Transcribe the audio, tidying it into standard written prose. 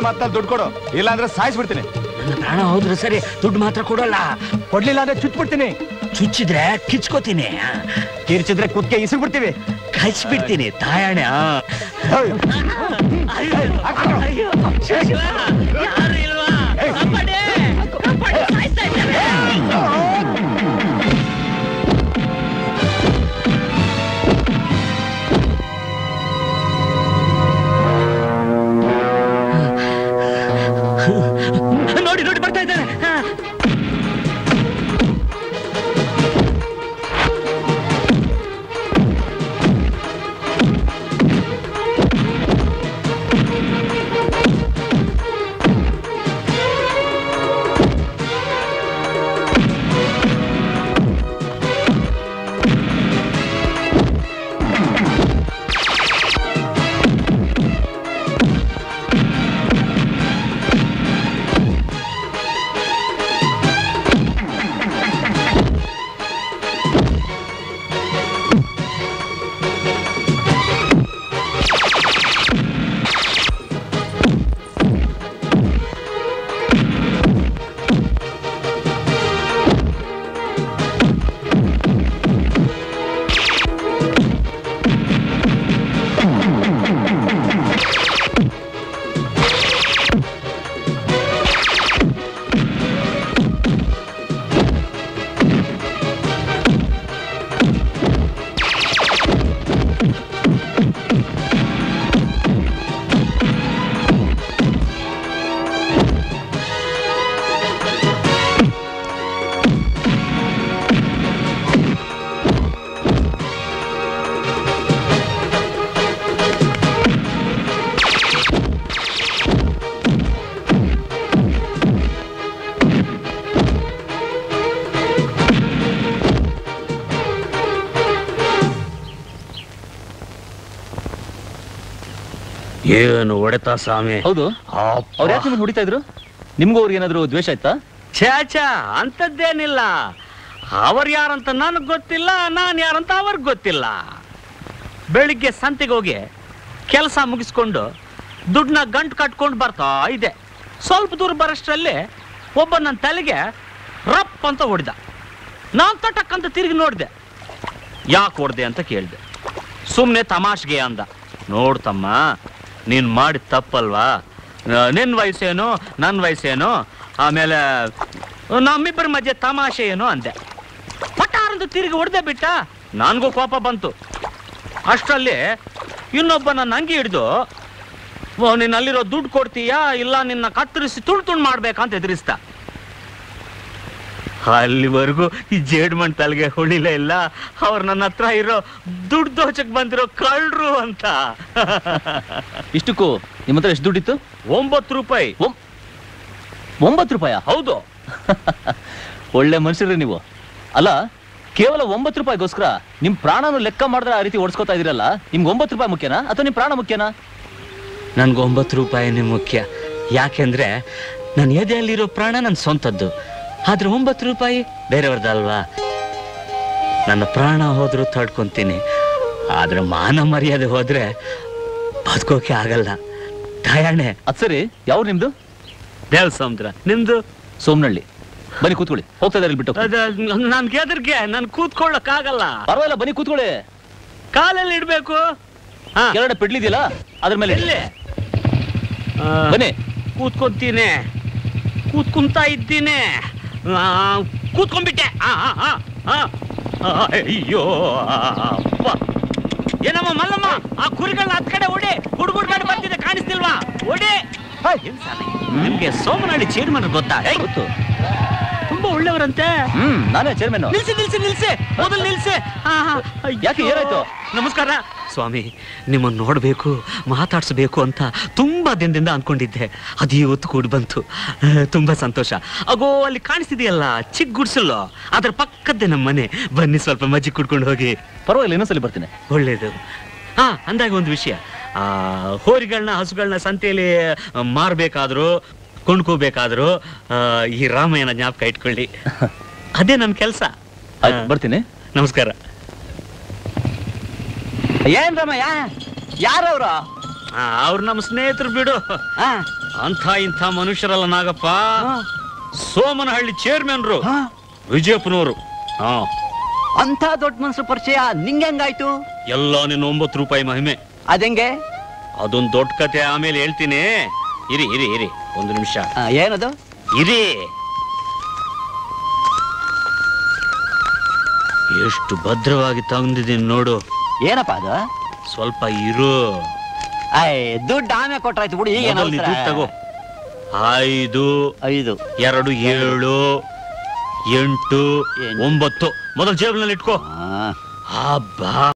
ಮಾತಲ್ಲಿ ದುಡ್ಡು ಕೊಡು, ಇಲ್ಲ ಅಂದ್ರೆ ಸಾಯಿಸ್ಬಿಡ್ತೀನಿ. ನನ್ನ ಪ್ರಾಣ ಹೋದ್ರೆ ಸರಿ, ದುಡ್ಡು ಮಾತ್ರ ಕೊಡಲ್ಲ. ಕೊಡ್ಲಿಲ್ಲ ಅಂದ್ರೆ ಚುಚ್ಬಿಡ್ತೀನಿ. ಚುಚ್ಚಿದ್ರೆ ಕಿಚ್ಕೋತೀನಿ, ಕಿರ್ಚಿದ್ರೆ ಕುತ್ತಿಗೆ ಇಸಿಬಿಡ್ತೀವಿ, ಕಚ್ಬಿಡ್ತೀನಿ. ತಾಯಣ್ಣ ನೋಡಿ ನೋಡಿ ಬರ್ತಾ ಇದ್ದಾರೆ. ಏನು ಹೊಡೆತ ಸ್ವಾಮಿ? ಹೌದು, ಅವ್ರು ಯಾಕೆ ನಿಮ್ಮನ್ನು ಹೊಡಿತಾ ಇದ್ರು? ನಿಮ್ಗೂ ಅವ್ರಿಗೆ ಏನಾದ್ರು ದ್ವೇಷ ಆಯ್ತಾ? ಛಾಚಾ, ಅಂತದ್ದೇನಿಲ್ಲ. ಅವ್ರು ಯಾರಂತ ನನಗೆ ಗೊತ್ತಿಲ್ಲ, ನಾನು ಯಾರಂತ ಅವ್ರಿಗೆ ಗೊತ್ತಿಲ್ಲ. ಬೆಳಿಗ್ಗೆ ಸಂತೆಗೆ ಹೋಗಿ ಕೆಲಸ ಮುಗಿಸ್ಕೊಂಡು ದುಡ್ಡನ್ನ ಗಂಟು ಕಟ್ಕೊಂಡು ಬರ್ತಾ ಇದೆ. ಸ್ವಲ್ಪ ದೂರ ಬರೋಷ್ಟರಲ್ಲಿ ಒಬ್ಬ ನನ್ನ ತಲೆಗೆ ರಪ್ ಅಂತ ಹೊಡೆದ. ನಾನು ತಟಕ್ಕಂತ ತಿರುಗಿ ನೋಡಿದೆ. ಯಾಕೆ ಹೊಡೆದೆ ಅಂತ ಕೇಳಿದೆ. ಸುಮ್ಮನೆ ತಮಾಷೆಗೆ ಅಂದ. ನೋಡ್ತಮ್ಮ, ನೀನು ಮಾಡಿದ ತಪ್ಪಲ್ವಾ? ನಿನ್ನ ವಯಸ್ಸೇನು, ನನ್ನ ವಯಸ್ಸೇನು, ಆಮೇಲೆ ನಮ್ಮಿಬ್ಬರ ಮಧ್ಯೆ ತಮಾಷೆ ಏನು ಅಂದೆ. ಪಟಾರಂತ ತಿರುಗಿ ಹೊಡೆದೇ ಬಿಟ್ಟ. ನನಗೂ ಕೋಪ ಬಂತು. ಅಷ್ಟರಲ್ಲಿ ಇನ್ನೊಬ್ಬ ನನ್ನ ಅಂಗಿ ಹಿಡಿದು, ನೀನು ಅಲ್ಲಿರೋ ದುಡ್ಡು ಕೊಡ್ತೀಯಾ ಇಲ್ಲ ನಿನ್ನ ಕತ್ತರಿಸಿ ತುಂಡು ಮಾಡ್ಬೇಕಂತ ಎದುರಿಸ್ತ. ಅಲ್ಲಿವರೆಗೂ ಈ ಜೇಡ್ಮಣ್ ತಲೆಗೆ ಹೊಳಿಲೇ ಇಲ್ಲ. ಅವ್ರು ನನ್ನ ಹತ್ರ ಇರೋ ದುಡ್ಡು ದೋಚಕ್ ಬಂದಿರೋ ಕಳ್ರು ಅಂತ. ಇಷ್ಟಕ್ಕೂ ನಿಮ್ಮ ಹತ್ರ ಎಷ್ಟು ದುಡ್ಡಿತ್ತು? 9 ರೂಪಾಯಿ. 9 ರೂಪಾಯ? ಹೌದು. ಒಳ್ಳೆ ಮನುಷ್ಯರು ನೀವು. ಅಲ್ಲ, ಕೇವಲ 9 ರೂಪಾಯಿಗೋಸ್ಕರ ನಿಮ್ ಪ್ರಾಣನು ಲೆಕ್ಕ ಮಾಡಿದ್ರೆ ಆ ರೀತಿ ಓಡಿಸ್ಕೊತಾ ಇದೀರಲ್ಲ, ನಿಮ್ಗೆ 9 ರೂಪಾಯಿ ಮುಖ್ಯನಾ ಅಥವಾ ನಿಮ್ ಪ್ರಾಣ ಮುಖ್ಯನಾ? ನನ್ಗೆ 9 ರೂಪಾಯಿನೇ ಮುಖ್ಯ. ಯಾಕೆಂದ್ರೆ ನನ್ನ ಎದೆಯಲ್ಲಿರೋ ಪ್ರಾಣ ನನ್ನ ಸ್ವಂತದ್ದು. ಆದ್ರೆ 9 ರೂಪಾಯಿ ಬೇರೆಯವ್ರದಲ್ವಾ. ನನ್ನ ಪ್ರಾಣ ಹೋದ್ರೂ ತಡ್ಕೊಂತೀನಿ, ಆದ್ರೆ ಮಾನ ಮರ್ಯಾದೆ ಹೋದ್ರೆ ಬದುಕೋಕೆ ಆಗಲ್ಲ. ದಯಾಣೆ. ಅದ್ ಸರಿ, ಯಾವ ನಿಮ್ದು? ದೇವ್ ಸಮುದ್ರ. ನಿಮ್ದು? ಸೋಮನಹಳ್ಳಿ. ಬನ್ನಿ ಕೂತ್ಕೊಳ್ಳಿ. ಹೋಗ್ತಾ ಇದಾರೆ ಬಿಟ್ಟು. ನನ್ ಗೆದರ್ಗೆ ನನ್ ಕೂತ್ಕೊಳ್ಳಕ್ ಆಗಲ್ಲ. ಪರವಾಗಿಲ್ಲ, ಬನ್ನಿ ಕೂತ್ಕೊಳ್ಳಿ. ಕಾಲಲ್ಲಿ ಇಡ್ಬೇಕು. ಕೆಳಗಡೆ ಪೆಡ್ಲಿದೆಯಲ್ಲ, ಅದ್ರ ಮೇಲೆ ಎಲ್ಲಿ? ಬನ್ನಿ. ಕೂತ್ಕೊಂತೀನಿ, ಕೂತ್ಕೊಂತಾ ಇದ್ದೀನಿ. ಕೂತ್ಕೊಂಡ್ಬಿಟ್ಟೆ. ಅಯ್ಯೋ ಏನಮ್ಮ ಮಲ್ಲಮ್ಮ, ಆ ಕುರಿಗಳನ್ನ ಹತ್ ಕಡೆ ಓಡಿ. ಹುಡುಗರು ಮೇಲೆ ಬರ್ತಿದೆ, ಕಾಣಿಸ್ತಿಲ್ವಾ? ಓಡಿ. ನಿಮ್ಗೆ ಸೋಮನಹಳ್ಳಿ ಚೇರ್ಮನ್ ಗೊತ್ತಾ? ಗೊತ್ತು, ತುಂಬಾ ಒಳ್ಳೆಯವರಂತೆ. ನಾನೇ ಚೇರ್ಮನ್. ನಿಲ್ಸಿ ನಿಲ್ಸಿ ನಿಲ್ಸಿ, ಮೊದಲು ನಿಲ್ಸಿ. ಯಾಕೆ, ಏನಾಯ್ತು? ನಮಸ್ಕಾರ ಸ್ವಾಮಿ. ನಿಮ್ಮನ್ನು ನೋಡ್ಬೇಕು, ಮಾತಾಡ್ಸ್ಬೇಕು ಅಂತ ತುಂಬಾ ದಿನದಿಂದ ಅನ್ಕೊಂಡಿದ್ದೆ. ಅದು ಇವತ್ತು ಕೂಡಿ ಬಂತು. ತುಂಬಾ ಸಂತೋಷ. ಅಗೋ ಅಲ್ಲಿ ಕಾಣಿಸ್ತಿದೆಯಲ್ಲ ಚಿಕ್ಕ ಗುಡ್ಸಲು, ಅದ್ರ ಪಕ್ಕದ್ದೇ ನಮ್ಮ ಮನೆ. ಬನ್ನಿ ಸ್ವಲ್ಪ ಮಜ್ಜಿ ಕುಡ್ಕೊಂಡು ಹೋಗಿ. ಪರವಾಗಿಲ್ಲ, ಇನ್ನೊಂದ್ಸಲಿ ಬರ್ತೀನಿ. ಒಳ್ಳೇದು. ಅಂದಾಗ ಒಂದು ವಿಷಯ, ಹೋರಿಗಳನ್ನ ಹಸುಗಳನ್ನ ಸಂತೆಯಲ್ಲಿ ಮಾರ್ಬೇಕಾದ್ರು ಕೊಂಡ್ಕೋಬೇಕಾದ್ರು ಈ ರಾಮಾಯಣ ಜ್ಞಾಪಕ ಇಟ್ಕೊಳ್ಳಿ. ಅದೇ ನನ್ನ ಕೆಲಸ. ಬರ್ತೀನಿ. ನಮಸ್ಕಾರ. ಏನ್ ರಾಮಯ್ಯ, ಯಾರವ್ರು? ಅವ್ರು ನಮ್ಮ ಸ್ನೇಹಿತರು ಬಿಡು. ಅಂಥ ಇಂಥ ಮನುಷ್ಯರಲ್ಲ ನಾಗಪ್ಪ, ಸೋಮನಹಳ್ಳಿ ಚೇರ್ಮನ್ರು, ವಿಜಯಪುರವರು. ಅಂತ ದೊಡ್ಡ ಮನ್ಸು ಪರಿಚಯ ನಿಂಗೆ ಹೆಂಗಾಯ್ತು? ಎಲ್ಲ ನಿನ್ನ 9 ರೂಪಾಯಿ ಮಹಿಮೆ. ಅದೆಂಗೆ? ಅದೊಂದು ದೊಡ್ಡ ಕತೆ, ಆಮೇಲೆ ಹೇಳ್ತೀನಿ. ಇರಿ ಇರಿ ಇರಿ ಒಂದು ನಿಮಿಷ. ಏನದು? ಇರಿ. ಎಷ್ಟು ಭದ್ರವಾಗಿ ತಂದಿದ್ದೀನಿ ನೋಡು. ಏನಪ್ಪ ಅದು? ಸ್ವಲ್ಪ ಇರು. ದುಡ್ಡು ಆಮೇಲೆ ಕೊಟ್ರಾಯ್ತು ಬಿಡಿ. ಈಗ ದುಡ್ಡು ತಗೋ. 5 5 2 7 8 9 ಮೊದಲು ಜೇಬಿನಲ್ಲಿ ಇಟ್ಕೋ. ಹಬ್ಬ.